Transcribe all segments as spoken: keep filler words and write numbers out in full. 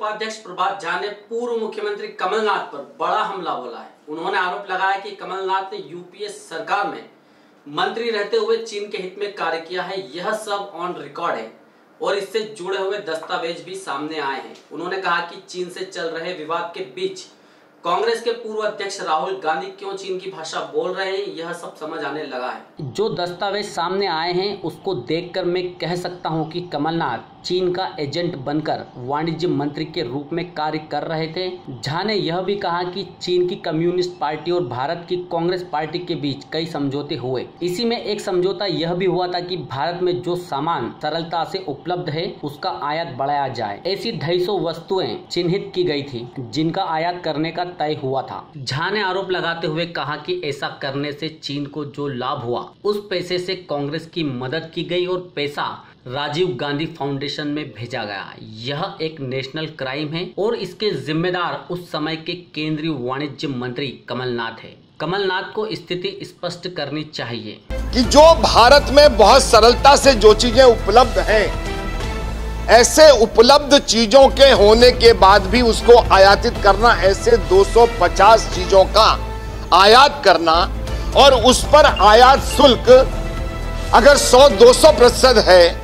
उपाध्यक्ष प्रभात झा ने पूर्व मुख्यमंत्री कमलनाथ पर बड़ा हमला बोला है। उन्होंने आरोप लगाया कि कमलनाथ ने यूपीए सरकार में मंत्री रहते हुए चीन के हित में कार्य किया है। यह सब ऑन रिकॉर्ड है और इससे जुड़े हुए दस्तावेज भी सामने आए हैं। उन्होंने कहा कि चीन से चल रहे विवाद के बीच कांग्रेस के पूर्व अध्यक्ष राहुल गांधी क्यों चीन की भाषा बोल रहे हैं, यह सब समझ आने लगा है। जो दस्तावेज सामने आए हैं उसको देखकर मैं कह सकता हूं कि कमलनाथ चीन का एजेंट बनकर वाणिज्य मंत्री के रूप में कार्य कर रहे थे। झा ने यह भी कहा कि चीन की कम्युनिस्ट पार्टी और भारत की कांग्रेस पार्टी के बीच कई समझौते हुए। इसी में एक समझौता यह भी हुआ था कि भारत में जो सामान सरलता से उपलब्ध है उसका आयात बढ़ाया जाए। ऐसी ढाई सौ वस्तुएं चिन्हित की गई थी जिनका आयात करने का तय हुआ था। झा ने आरोप लगाते हुए कहा कि ऐसा करने से चीन को जो लाभ हुआ उस पैसे से कांग्रेस की मदद की गई और पैसा राजीव गांधी फाउंडेशन में भेजा गया। यह एक नेशनल क्राइम है और इसके जिम्मेदार उस समय के केंद्रीय वाणिज्य मंत्री कमलनाथ है। कमलनाथ को स्थिति स्पष्ट करनी चाहिए कि जो भारत में बहुत सरलता से जो चीजें उपलब्ध हैं, ऐसे उपलब्ध चीजों के होने के बाद भी उसको आयातित करना, ऐसे दो सौ पचास चीजों का आयात करना और उस पर आयात शुल्क अगर सौ दो सौ प्रतिशत है,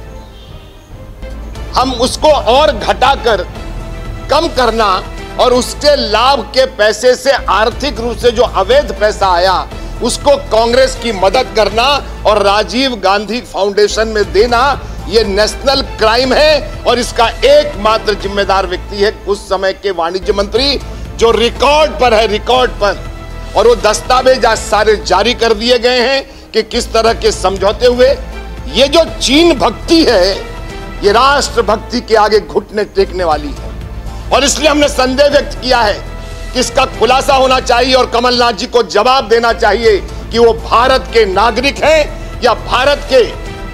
हम उसको और घटाकर कम करना और उसके लाभ के पैसे से आर्थिक रूप से जो अवैध पैसा आया उसको कांग्रेस की मदद करना और राजीव गांधी फाउंडेशन में देना, यह नेशनल क्राइम है। और इसका एकमात्र जिम्मेदार व्यक्ति है उस समय के वाणिज्य मंत्री जो रिकॉर्ड पर है, रिकॉर्ड पर। और वो दस्तावेज आज सारे जारी कर दिए गए हैं कि किस तरह के समझौते हुए। ये जो चीन भक्ति है ये राष्ट्र भक्ति के आगे घुटने टेकने वाली है और इसलिए हमने संदेह व्यक्त किया है कि इसका खुलासा होना चाहिए और कमलनाथ जी को जवाब देना चाहिए कि वो भारत के नागरिक हैं या भारत के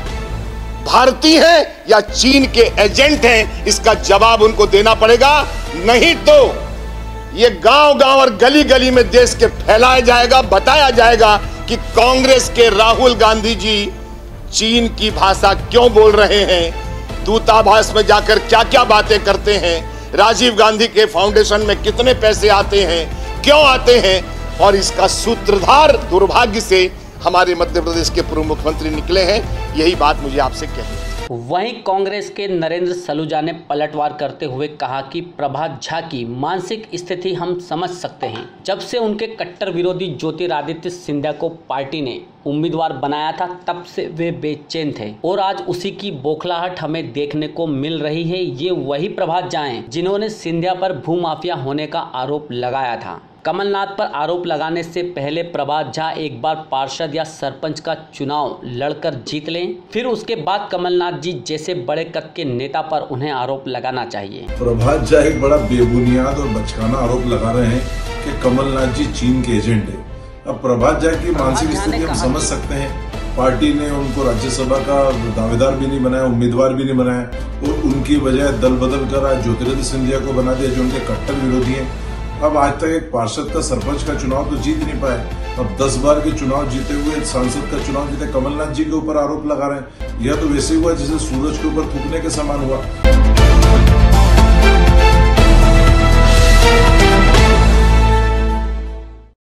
भारतीय हैं या चीन के एजेंट हैं। इसका जवाब उनको देना पड़ेगा, नहीं तो ये गांव गांव और गली गली में देश के फैलाया जाएगा, बताया जाएगा कि कांग्रेस के राहुल गांधी जी चीन की भाषा क्यों बोल रहे हैं, दूतावास में जाकर क्या क्या बातें करते हैं, राजीव गांधी के फाउंडेशन में कितने पैसे आते हैं, क्यों आते हैं। और इसका सूत्रधार दुर्भाग्य से हमारे मध्य प्रदेश के पूर्व मुख्यमंत्री निकले हैं। यही बात मुझे आपसे कहनी है। वहीं कांग्रेस के नरेंद्र सलूजा ने पलटवार करते हुए कहा कि प्रभात झा की मानसिक स्थिति हम समझ सकते हैं। जब से उनके कट्टर विरोधी ज्योतिरादित्य सिंधिया को पार्टी ने उम्मीदवार बनाया था तब से वे बेचैन थे और आज उसी की बौखलाहट हमें देखने को मिल रही है। ये वही प्रभात झा हैं जिन्होंने सिंधिया पर भूमाफिया होने का आरोप लगाया था। कमलनाथ पर आरोप लगाने से पहले प्रभात झा एक बार पार्षद या सरपंच का चुनाव लड़कर जीत लें, फिर उसके बाद कमलनाथ जी जैसे बड़े कद के नेता पर उन्हें आरोप लगाना चाहिए। प्रभात झा एक बड़ा बेबुनियाद और बचकाना आरोप लगा रहे हैं कि कमलनाथ जी चीन के एजेंट है। अब प्रभात झा की मानसिक स्थिति हम समझ सकते हैं। पार्टी ने उनको राज्यसभा का दावेदार भी नहीं बनाया, उम्मीदवार भी नहीं बनाया और उनकी बजाय दल बदल कर आज ज्योतिरादित्य सिंधिया को बना दिया जो उनके कट्टर विरोधी हैं। अब आज तक एक पार्षद का सरपंच का चुनाव तो जीत नहीं पाए, अब दस बार के चुनाव जीते हुए सांसद का चुनाव जीते कमलनाथ जी के ऊपर आरोप लगा रहे हैं। यह तो वैसे हुआ जैसे सूरज के ऊपर थूकने के समान हुआ।